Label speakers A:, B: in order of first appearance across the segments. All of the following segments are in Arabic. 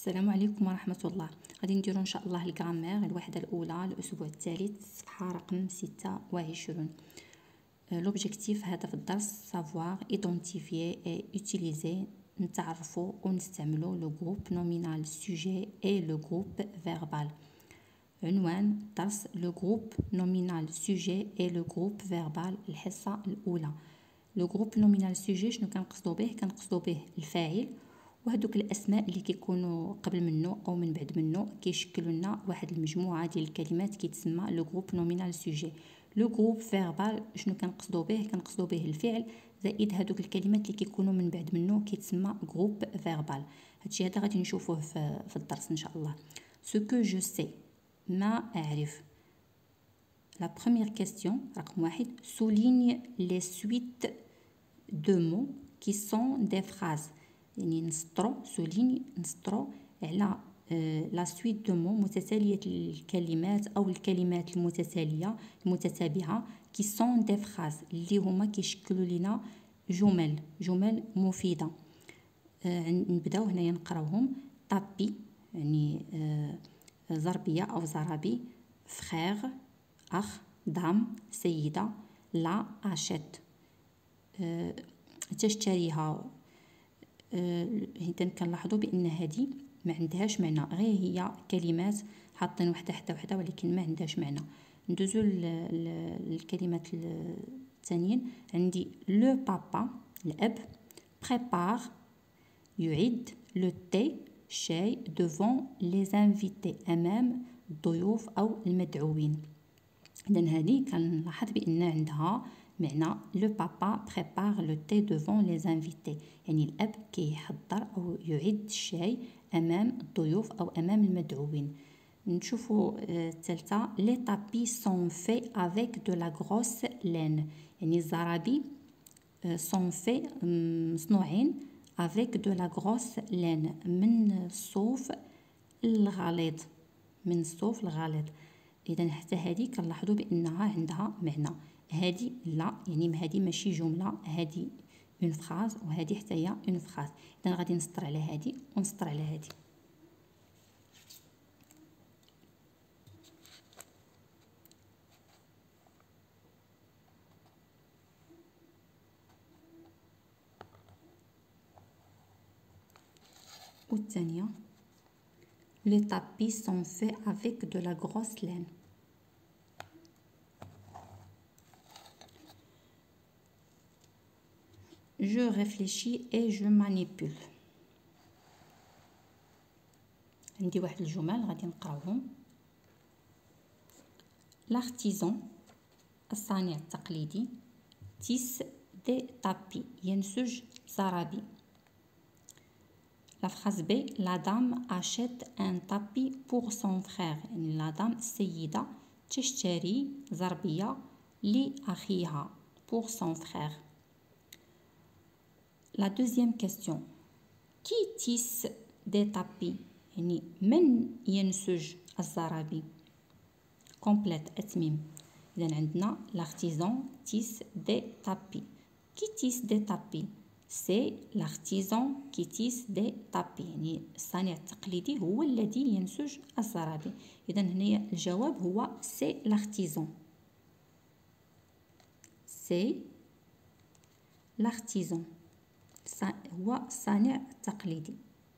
A: السلام عليكم ورحمة الله. غادي نديرو ان شاء الله الغرامير الوحدة الاولى الاسبوع الثالث صفحة رقم 26. لوبجيكتيف هدف الدرس savoir identifier et utiliser نتعرفو ونستعملو لو جروب نومينال سوجي اي لو جروب فيربال. عنوان الدرس لو جروب نومينال سوجي اي لو جروب فيربال. الحصة الاولى لو جروب نومينال سوجي شنو كنقصدو به؟ كنقصدو به الفاعل وهذوك الاسماء اللي كيكونوا قبل منه او من بعد منه كيشكلوا لنا واحد المجموعه ديال الكلمات كيتسمى لو جروب نومينال سوجي. لو جروب فيربال شنو كنقصدو به؟ كنقصدو به الفعل زائد هذوك الكلمات اللي كيكونوا من بعد منه كيتسمى جروب فيربال. هادشي هذا غادي نشوفوه في الدرس ان شاء الله. سو كو جو سي ما اعرف. لا بروميير كيستيون رقم 1 souligne les suites de mots qui sont des phrases. يعني نسطرو سوليني نسطرو على لا سويت دو مو متتالية الكلمات او الكلمات المتتالية المتتابعة كي سون دي فراز اللي هما كيشكلوا لنا جمل مفيدة. نبداو هنايا نقراوهم. طابي يعني زربية او زرابي، فخير اخ، دام سيدة، لا اشيت تشتريها. إذا كنلاحظوا بان هذه ما عندهاش معنى، غير هي كلمات حاطين وحده حتى وحده ولكن ما عندهاش معنى. ندوزو الكلمات الثانيين. عندي لو بابا الاب، بريبار يعد، لو تي شاي، دوفون لي زانفيتي امام الضيوف او المدعوين. اذا هذه كنلاحظ بان عندها معنى. لو بابا بريبار لو تي دوفون لي زانفيتي، يعني الاب كيحضر او يعد الشاي امام الضيوف او امام المدعوين. نشوفوا الثالثه. لي طابي سون في افيك دو لا غروس لين، يعني الزرابي سون في مصنوعين افيك دو لا غروس لين من الصوف الغليظ، من الصوف الغليظ. اذا حتى هذه كنلاحظوا بانها عندها معنى. هذه لا، يعني هذه ماشي جمله، هذه اون فراز وهذه حتى هي اون فراز. اذا غادي نسطر على هذه ونسطر على هذه. والثانيه les tapis sont faits avec de la grosse laine. Je réfléchis et je manipule. عندي واحد الجمل غادي نقراوهم. l'artisan الصانع التقليدي tisse des tapis ينسج زرابي. La phrase B, la dame achète un tapis pour son frère. يعني la dame السيدة تشتري زربية لأخيها pour son frère. La deuxième question, qui tisse des tapis؟ يعني من ينسج الزرابي؟ complète أتميم. إذا عندنا l'artisan tisse des tapis. Qui tisse des tapis؟ c'est l'artisan qui tisse des tapis، يعني الصانع التقليدي هو الذي ينسج الزرابي. إذا هنا الجواب هو c'est l'artisan. c'est l'artisan هو الصانع التقليدي.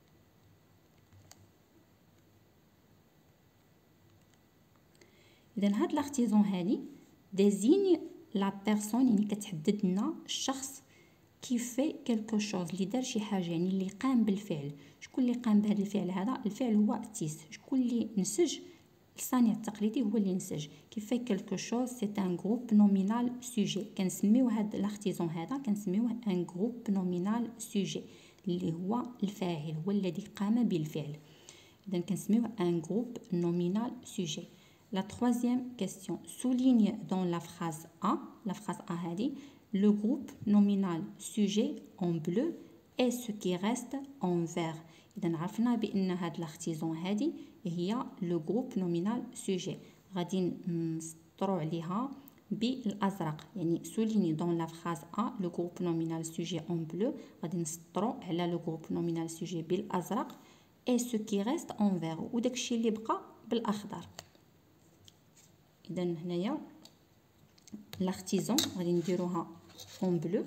A: إذا هاد l'artisan هذه désigne la personne، يعني كتحدد لنا الشخص كي في كلكو شوز، اللي دار شي حاجه، يعني اللي قام بالفعل. شكون اللي قام بهذا الفعل هذا؟ الفعل هو تيس. شكون اللي نسج؟ الصانع التقليدي هو اللي نسج. كي في كلكو شوز سي ان جروب نومينال سوجي. كنسميو هذا الارتيزون هذا كنسميوه ان جروب نومينال سوجي، اللي هو الفاعل، هو الذي قام بالفعل. اذا كنسميوه ان جروب نومينال سوجي. La troisième question, souligne dans la phrase A, la phrase A هذه le groupe nominal sujet en bleu et ce qui reste en vert. إذا عرفنا بأن هاد l'artisan هذه هي le groupe nominal sujet. غادي نسطرو عليها بالأزرق، يعني souligne dans la phrase A le groupe nominal sujet en bleu. غادي نسطرو على le groupe nominal sujet بالأزرق et ce qui reste en vert وداكشي اللي بقى بالاخضر. اذا هنايا لاختيزون غادي نديروها اون بلو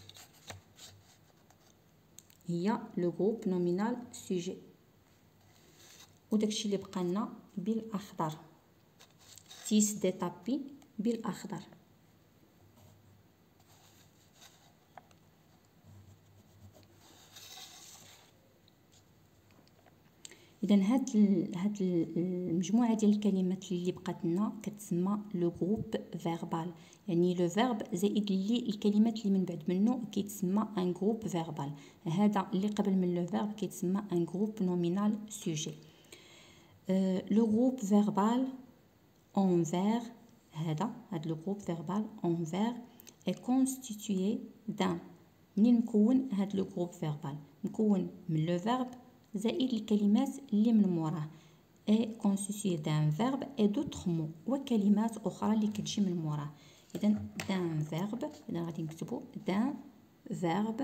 A: هي لو جروب نومينال سوجي وداكشي اللي بقى لنا بالاخضر تيس دي تابي بالاخضر. اذا هاد المجموعه ديال الكلمات اللي بقات لنا كتسمى لو جروب فيربال، يعني لو فيرب زائد اللي الكلمات اللي من بعد منه كيتسمى ان جروب فيربال. هذا اللي قبل من لو فيرب كيتسمى ان جروب نومينال سوجي. لو جروب فيربال اون فير، هاد لو جروب فيربال اون فير est constitué d'un. منين مكون هاد لو جروب فيربال؟ مكون من لو فيرب زائد الكلمات اللي من موراه est constitué d'un verbe et d'autres mots وكلمات اخرى اللي كتجي من موراه. اذا d'un verbe، اذا غادي نكتبو d'un verbe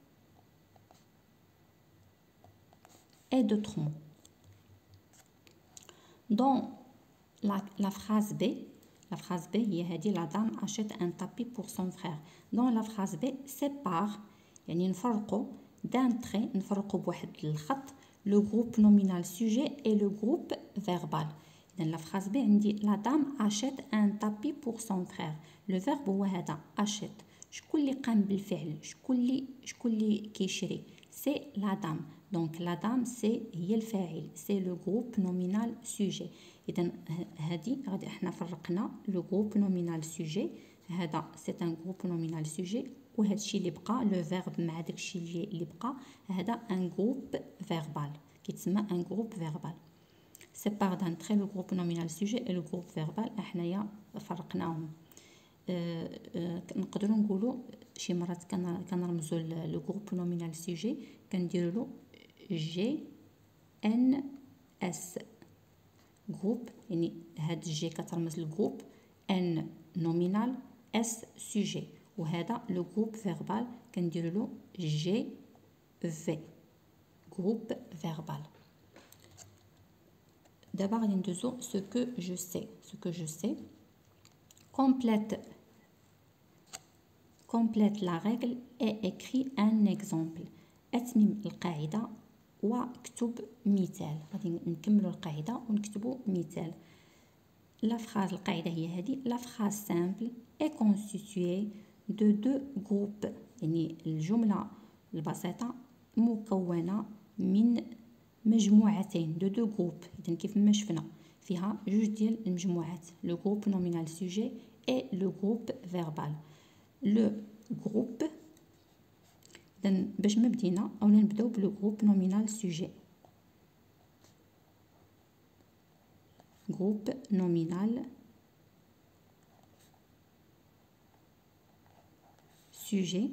A: et d'autres mots. dans la phrase B، la phrase B هي هذه la dame achète un tapis pour son frère. dans la phrase B sépare، يعني نفرقوا d'un trait، نفرقوا بواحد الخط le groupe nominal sujet et le groupe verbal. إذن la phrase B عندي la dame achète un tapis pour son frère. le verbe هو هذا achète. شكون اللي قام بالفعل؟ شكون اللي كيشري؟ c'est la dame. donc la dame c'est هي الفاعل، c'est le groupe nominal sujet. إذن هذه غادي احنا فرقنا le groupe nominal sujet، هذا c'est un groupe nominal sujet، وهذا الشيء اللي بقى لو فيرب مع داكشي اللي بقى هذا ان جروب فيربال كيتسمى ان جروب فيربال. سيبار دان تري لو جروب نومينال سوجي اي لو جروب فيربال احنايا فرقناهم. نقدروا نقولوا شي مرات كنرمزوا لو جروب نومينال سوجي كنديروا له جي ان اس جروب، يعني هاد جي كترمز للجروب، ان نومينال اس سوجي، وهذا لو جروب فيربال كنديروا له جي في جروب فيربال. دابا غادي ندوزو ce que je sais. complète la règle et écrit un exemple. اتمم القاعده واكتب مثال. غادي نكملوا القاعده ونكتبوا مثال. لا فراز القاعده هي هذه: لا فراز سامبل est constituée de deux groupes، يعني الجمله البسيطه مكونه من مجموعتين دو جروب. اذا كيف ما شفنا فيها جوج ديال المجموعات، لو جروب نومينال سوجي اي لو جروب فيربال. لو جروب، اذا باش ما بدينا اولا نبداو بلو جروب نومينال سوجي. جروب نومينال سوجي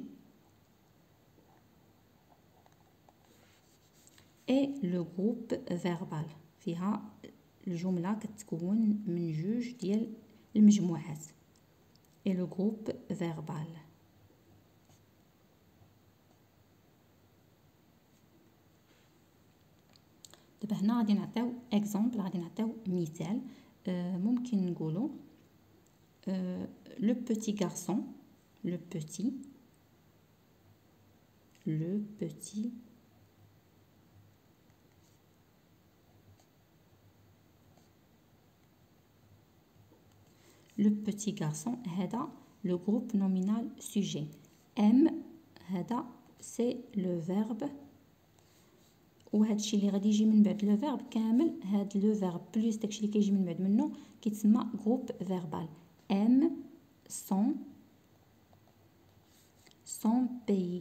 A: اي لو جروب فيربال، فيها الجمله كتكون من جوج ديال المجموعات اي لو جروب فيربال. دابا هنا غادي نعطيو اكزامبل، غادي نعطيو مثال. ممكن نقولوا لو بوتي غارسون، لو بوتي لو بوتي غارسون، هذا لو جروب نومينال سوجي. ام هذا سي لو فيرب، وهذا الشيء اللي غادي يجي من بعد لو فيرب كامل، هذا لو فيرب بلس داكشي اللي كيجي من بعد منه كيتسمى جروب فيربال. ام سون بيي،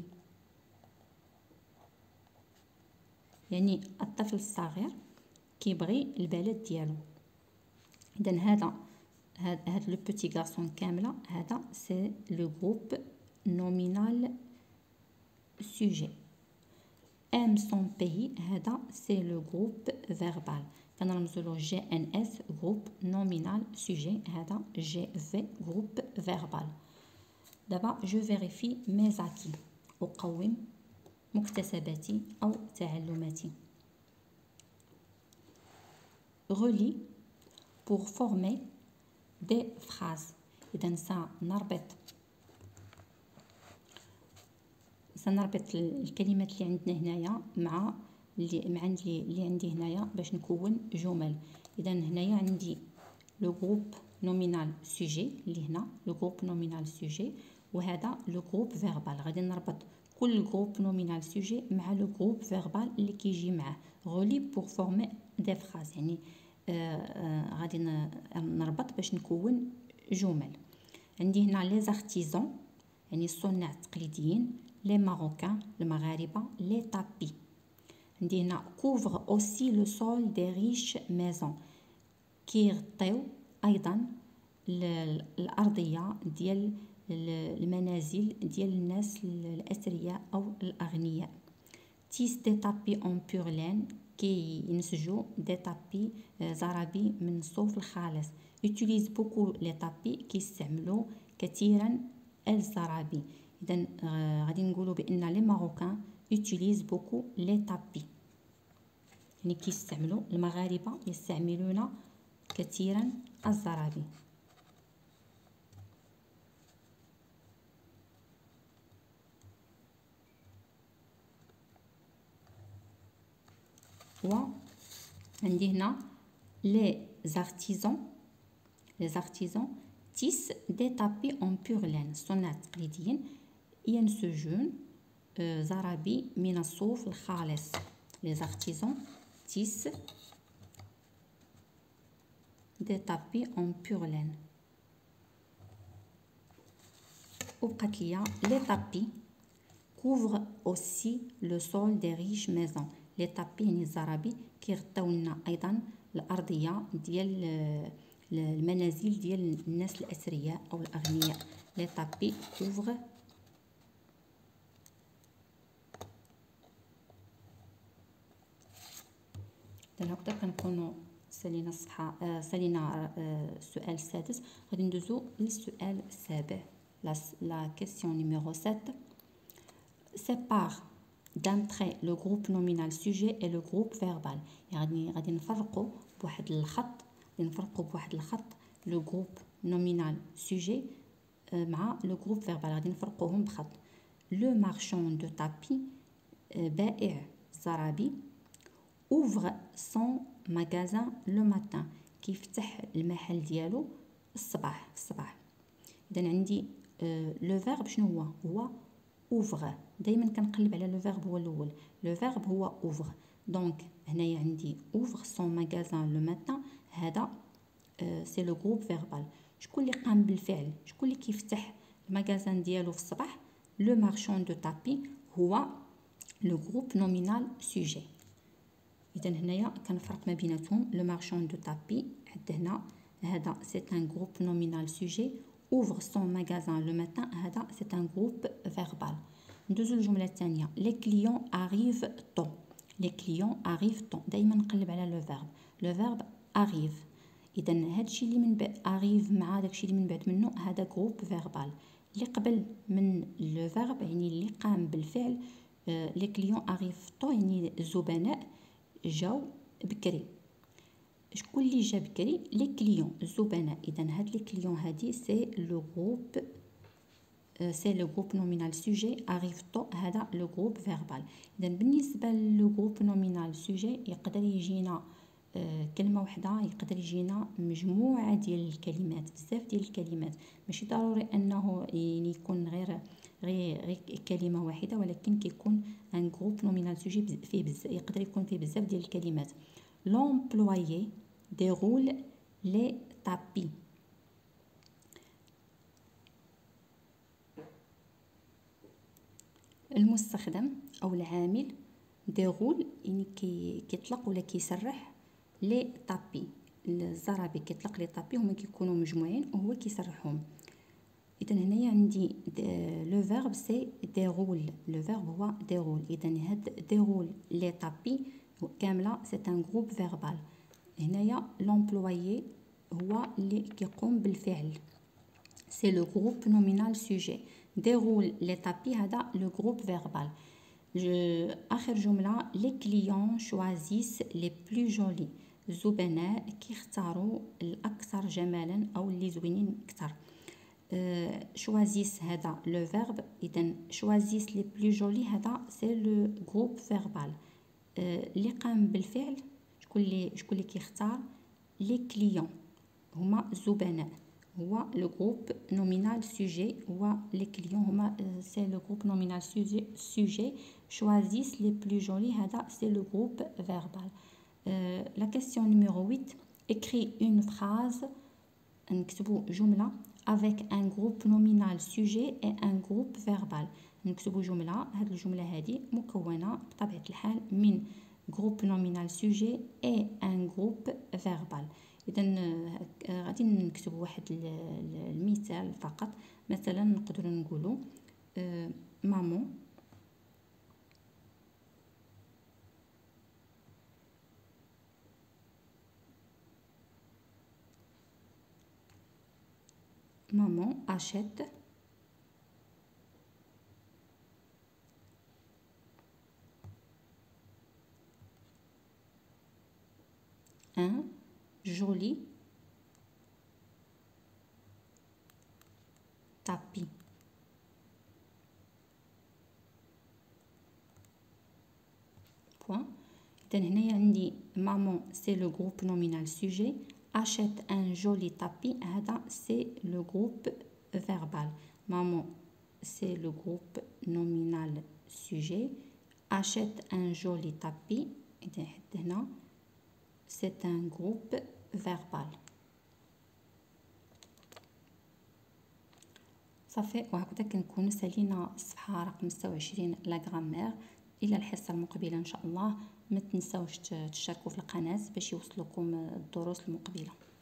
A: يعني الطفل الصغير كيبغي البلد ديالو. اذا هاد لو بوتي غارسون كامله هذا سي لو جروب نومينال سوجي. ام سون بيي هذا سي لو جروب فيربال، كنرمزو له جي ان اس جروب نومينال سوجي، هذا جي في جروب فيربال. دابا جو فيريفي مي زاكي، اقوم مكتسباتي او تعلماتي. relie pour former des phrases. إذا سنربط الكلمات اللي عندنا هنايا مع اللي عندي هنايا باش نكون جمل. إذا هنايا عندي لو جروب نومينال سوجي اللي هنا لو جروب نومينال سوجي، وهذا لو جروب فيربال. غادي نربط كل جروب نومينال سوجي مع لو جروب فيربال اللي كيجي معاه غولي بور فورمي دي فراز، يعني غادي نربط باش نكون جمل. عندي هنا لي زارتيزون يعني الصناع التقليديين، لي ماروكان المغاربه، لي طابي. عندي هنا كوفر اوسي لو سول دي ريش ميزون، كيغطيو ايضا الارضيه ديال المنازل ديال الناس الاثرياء او الاغنياء. تيس دي طابي اون بور لين، كي ينسجوا دي طابي زرابي من الصوف الخالص. يوتيليز بوكو لي طابي، كيستعملوا كثيرا الزرابي. اذا غادي نقولوا بان لي ماروكان يوتيليز بوكو لي طابي، يعني كيستعملوا المغاربه يستعملون كثيرا الزرابي. وعندي هنا لي زارتيزون تيس دي طابي اون بور لين، الصناع التقليديين ينسجون زرابي من الصوف الخالص. لي زارتيزون تيس دي طابي اون بور لين. وبقات ليا لي طابي كوفر اوسي لو سول دي ريش ميزون. لي طابي يعني الزرابي كيغطيو لنا ايضا الارضيه ديال المنازل ديال الناس الاثرياء او الاغنياء. لي طابي كوفر هكذا كنكونوا سالينا الصفحه سالينا السؤال السادس. غادي ندوزو للسؤال السابع. لا كيسيون نيميرو 7. سيبار d'un trait le groupe nominal sujet et le groupe verbal. يعني غادي نفرقوا بواحد الخط لو جروب نومينال سوجي مع لو جروب فيربال، غادي نفرقوهم بخط. لو مارشون دو طابي بائع الزرابي ouvre son magasin le matin، كيفتح المحل ديالو الصباح في الصباح. اذا عندي لو فيرب شنو هو اوفغ. دائما كنقلب على لو فيرب هو الاول. لو فيرب هو اوفغ، دونك هنايا عندي اوفغ سون ماغازان لو ماتان، هذا سي لو جروب فيربال. شكون اللي قام بالفعل، شكون اللي كيفتح الماغازان ديالو في الصباح؟ لو مارشون دو طابي هو لو جروب نومينال سوجي. اذا هنايا كنفرق ما بيناتهم. لو مارشون دو طابي عندنا هذا سي ان جروب نومينال سوجي، ouvre son magasin le matin هذا c'est un groupe verbal. ندوزو للجمله الثانيه. les clients arrivent tôt. les clients arrivent tôt، دائما نقلب على لو فيرب. لو فيرب arrive، اذا هادشي اللي من بعد arrive مع داكشي اللي من بعد منه هذا جروب فيربال. اللي قبل من لو فيرب يعني اللي قام بالفعل. les clients arrivent tôt يعني الزبناء جاو بكري. شكون اللي جا بكري؟ لي كليون الزبناء. اذا هاد لي كليون هادي سي لو جروب نومينال سوجي. اريف تو هذا لو جروب فيربال. اذا بالنسبه لو جروب نومينال سوجي يقدر يجينا كلمه واحده، يقدر يجينا مجموعه ديال الكلمات، بزاف ديال الكلمات. ماشي ضروري انه يعني يكون غير كلمه واحده، ولكن كيكون ان جروب نومينال سوجي فيه بزاف، يقدر يكون فيه بزاف ديال الكلمات. l'employé déroule les tapis. المستخدم او العامل déroule يعني كيطلق ولا كيسرح لي طابي. الزرابي كيطلق لي طابي، هما كيكونوا مجموعين وهو كيسرحهم. اذا هنايا عندي لو فيرب سي déroule. لو فيرب هو déroule. اذا هاد déroule لي طابي كامله سي ان جروب فيربال. هنايا لومبلويي هو اللي كيقوم بالفعل، سي لو جروب نومينال سوجي. ديرول لي طابي هذا لو جروب فيربال. اخر جمله لي كليون شوازيس لي بلو جولي. الزبناء كيختاروا الاكثر جمالا او اللي زوينين اكثر. شوازيس هذا لو فيرب، اذا شوازيس لي بلو جولي هذا سي لو جروب فيربال. اللي قام بالفعل شكون اللي كيختار؟ لي كليون هما الزبناء، هو لو جروب نومينال سوجي، هو لي كليون هما سي لو جروب نومينال سوجي. شوازيس لي بلو جولي هذا سي لو جروب فيربال. لا كيسيون نيميرو 8 écrit une phrase، نكتبوا جمله avec un groupe nominal sujet et un groupe verbal. نكتبوا جمله، هذه الجمله هذه مكونه بطبيعه الحال من groupe nominal sujet et un groupe verbal. اذا غادي نكتب واحد المثال فقط. مثلا نقدروا نقولوا مامون achète un joli tapis. Point. إذن هنايا عندي maman c'est le groupe nominal sujet، achète un joli tapis هذا c'est le groupe verbal. maman c'est le groupe nominal sujet، achète un joli tapis إذا هنا c'est un groupe verbal. صافي، وهكذا كنكونوا سالينا الصفحه رقم 26 لا غرامير. الى الحصه المقبله ان شاء الله. ما تنساوش تشتركوا في القناه باش يوصلكم الدروس المقبله.